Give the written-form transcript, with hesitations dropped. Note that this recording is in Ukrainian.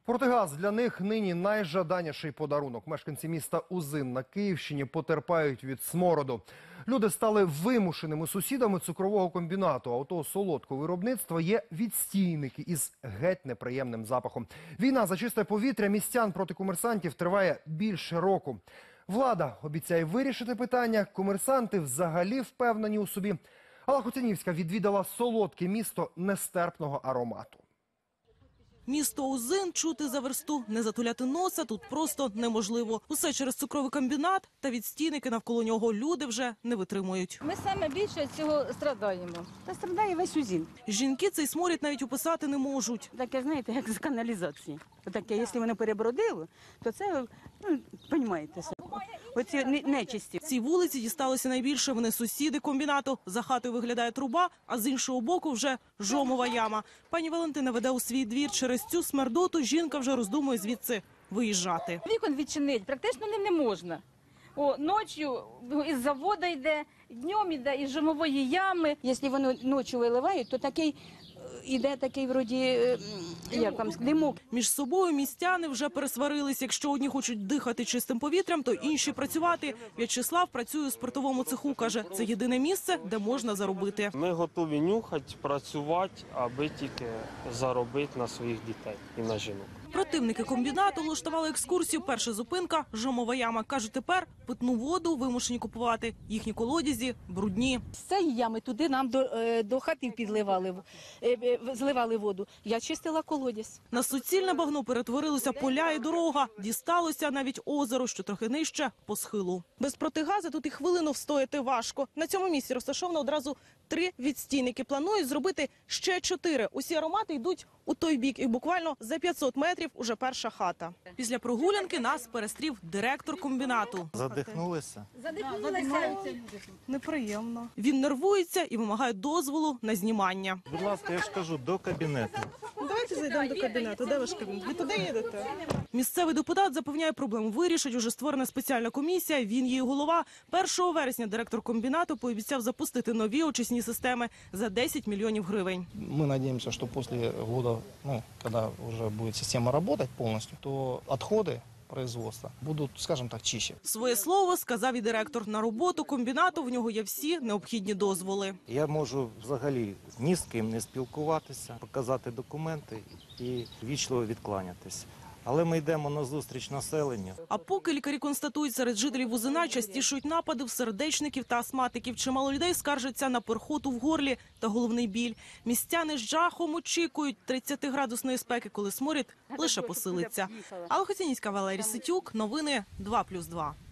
Протигаз для них нині найжаданіший подарунок. Мешканці міста Узин на Київщині потерпають від смороду. Люди стали вимушеними сусідами цукрового комбінату. А у того солодкого виробництва є відстійники із геть неприємним запахом. Війна за чисте повітря містян проти комерсантів триває більше року. Влада обіцяє вирішити питання. Комерсанти взагалі впевнені у собі. Алла Хоцянівська відвідала солодке місто нестерпного аромату. Місто Узин чути за версту, не затуляти носа тут просто неможливо. Усе через цукровий комбінат та відстійники навколо нього люди вже не витримують. Ми саме більше від цього страдаємо. Та страдає весь Узин. Жінки цей сморід навіть описати не можуть. Таке, знаєте, як з каналізації. Таке, якщо воно перебродило, то це, розумієте, оці нечисті. Цій вулиці дісталося найбільше. Вони сусіди комбінату. За хатою виглядає труба, а з іншого боку вже жомова яма. Пані Валентина веде у свій двір. Через цю смердоту жінка вже роздумує звідси виїжджати. Вікон відчинити практично не можна. Ночі із заводу йде, днем йде із жомової ями. Якщо воно ночі виливають, то такий іде такий вроді, як вам, димок. Між собою містяни вже пересварились. Якщо одні хочуть дихати чистим повітрям, то інші працювати. В'ячеслав працює у спиртовому цеху. Каже, це єдине місце, де можна заробити. Ми готові нюхати, працювати, аби тільки заробити на своїх дітей і на жінок. Противники комбінату влаштували екскурсію. Перша зупинка – жомова яма. Кажуть, тепер питну воду вимушені купувати. Їхні колодязі брудні. З цієї ями туди нам до хати підливали, зливали воду. Я чистила колодязь. На суцільне багно перетворилися поля і дорога. Дісталося навіть озеро, що трохи нижче по схилу. Без протигазу тут і хвилину встояти важко. На цьому місці розташовано одразу 3 відстійники. Планують зробити ще 4. Усі аромати йдуть у той бік. І буквально за 500 метрів уже перша хата. Після прогулянки нас перестрів директор комбінату. Задихнулися? Неприємно. Він нервується і вимагає дозволу на знімання. Будь ласка, я ж кажу, до кабінету. Давайте зайдемо до кабінету. Де ваш кабінет? Ви туди їдете? Місцевий депутат запевняє, проблему вирішить. Уже створена спеціальна комісія, він її голова. 1 вересня директор комбінату пообіцяв запустити нові очисні системи за 10 мільйонів гривень. Мы надеемся, что после года, когда уже будет система работать полностью, то отходы производства будут, скажем так, чище. Своє слово сказав і директор. На роботу комбінату в нього є всі необхідні дозволи. Я можу взагалі ні з ким не спілкуватися, показати документи і вічливо відкланятися. Але ми йдемо на зустріч населенню. А поки лікарі констатують, серед жителів Узина частішують напади в сердечників та астматиків. Чимало людей скаржаться на перхоту в горлі та головний біль. Містяни з жахом очікують 30-градусної спеки, коли сморід лише посилиться. Алла Хоцянівська, Валерій Ситюк. Новини 2+2.